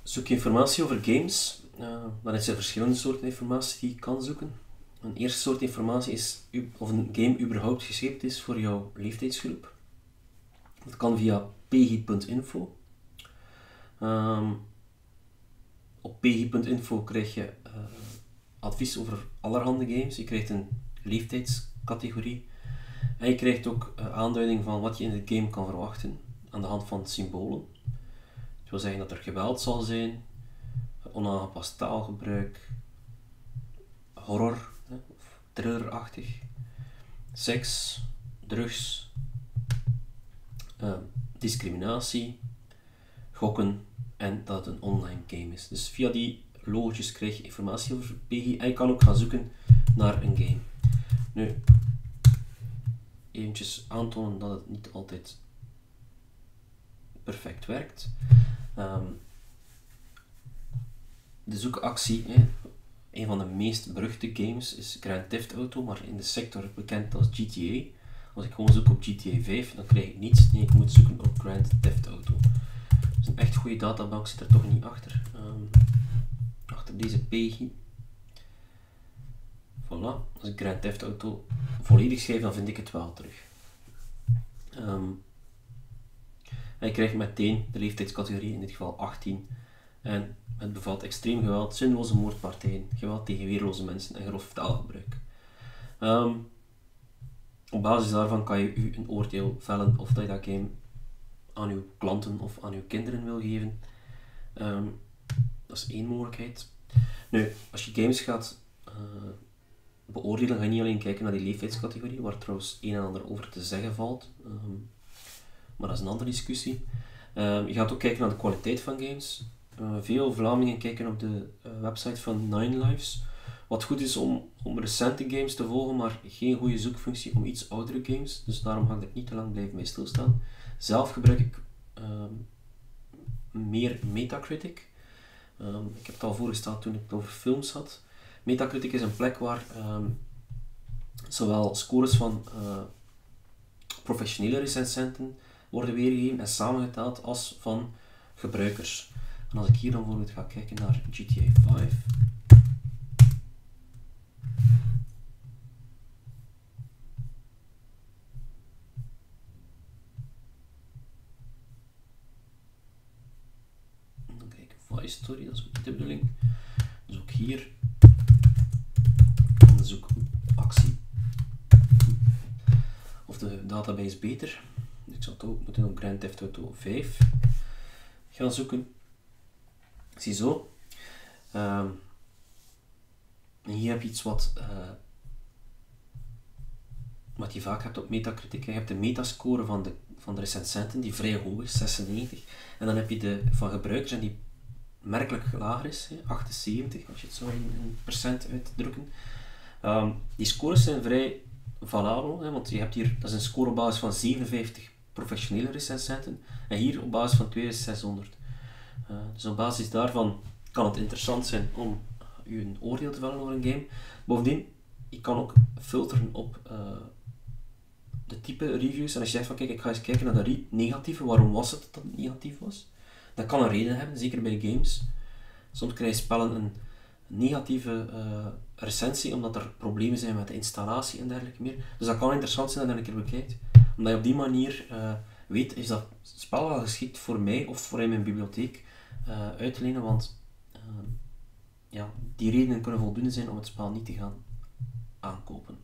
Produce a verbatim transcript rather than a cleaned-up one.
Zoek je informatie over games, uh, dan is er verschillende soorten informatie die je kan zoeken. Een eerste soort informatie is of een game überhaupt geschikt is voor jouw leeftijdsgroep. Dat kan via p g i punt info. Um, op p g i punt info krijg je uh, advies over allerhande games. Je krijgt een leeftijdscategorie en je krijgt ook uh, aanduiding van wat je in de game kan verwachten aan de hand van symbolen. Het wil zeggen dat er geweld zal zijn, onaangepast taalgebruik, horror, hè, of thrillerachtig, seks, drugs, uh, discriminatie, gokken en dat het een online game is. Dus via die logo's krijg je informatie over P G I en je kan ook gaan zoeken naar een game. Nu, eventjes aantonen dat het niet altijd perfect werkt. Um, de zoekactie, hè, een van de meest beruchte games is Grand Theft Auto, maar in de sector bekend als G T A. Als ik gewoon zoek op G T A vijf, dan krijg ik niets. Nee, ik moet zoeken op Grand Theft Auto. Dus een echt goede databank zit er toch niet achter. Um, achter deze P G I. Voilà, als ik Grand Theft Auto volledig schrijf, dan vind ik het wel terug. Um, en je krijgt meteen de leeftijdscategorie, in dit geval achttien. En het bevat extreem geweld, zinloze moordpartijen, geweld tegen weerloze mensen en grof taalgebruik. Um, op basis daarvan kan je u een oordeel vellen of dat je dat game aan uw klanten of aan uw kinderen wil geven. Um, dat is één mogelijkheid. Nu, als je games gaat uh, beoordelen, ga je niet alleen kijken naar die leeftijdscategorie, waar trouwens een en ander over te zeggen valt. Um, maar dat is een andere discussie. Um, je gaat ook kijken naar de kwaliteit van games. Uh, veel Vlamingen kijken op de uh, website van Nine Lives. Wat goed is om, om recente games te volgen, maar geen goede zoekfunctie om iets oudere games. Dus daarom ga ik er niet te lang blijven bij stilstaan. Zelf gebruik ik um, meer Metacritic. Um, ik heb het al voorgesteld toen ik het over films had. Metacritic is een plek waar um, zowel scores van uh, professionele recensenten worden weergegeven en samengeteld als van gebruikers. En als ik hier dan bijvoorbeeld ga kijken naar G T A vijf. Dan kijk ik Vice Story, dat is ook de bedoeling. Dus ook hier. Dan zoek actie. Of de database is beter. Ik zou het ook moeten op Grand Theft Auto vijf gaan zoeken. Ziezo. Um, en hier heb je iets wat, uh, wat je vaak hebt op Metacritic. Je hebt de metascore van de, van de recensenten, die vrij hoog is, zesennegentig. En dan heb je de van gebruikers, en die merkelijk lager is, hè, achtenzeventig, als je het zo in, in procent uitdrukken. Um, die scores zijn vrij valabel, hè, want je hebt hier, dat is een score op basis van zevenenvijftig professionele recensenten, en hier op basis van tweeduizendzeshonderd. Uh, dus op basis daarvan kan het interessant zijn om uh, u een oordeel te vellen over een game. Bovendien, je kan ook filteren op uh, de type reviews. En als je zegt van kijk, ik ga eens kijken naar de negatieve, waarom was het dat het negatief was? Dat kan een reden hebben, zeker bij games. Soms krijgen spellen een negatieve uh, recensie omdat er problemen zijn met de installatie en dergelijke meer. Dus dat kan interessant zijn dat je een keer bekijkt. Omdat je op die manier uh, weet, is dat spel wel geschikt voor mij of voor in mijn bibliotheek uh, uit te lenen, want uh, ja, die redenen kunnen voldoende zijn om het spel niet te gaan aankopen.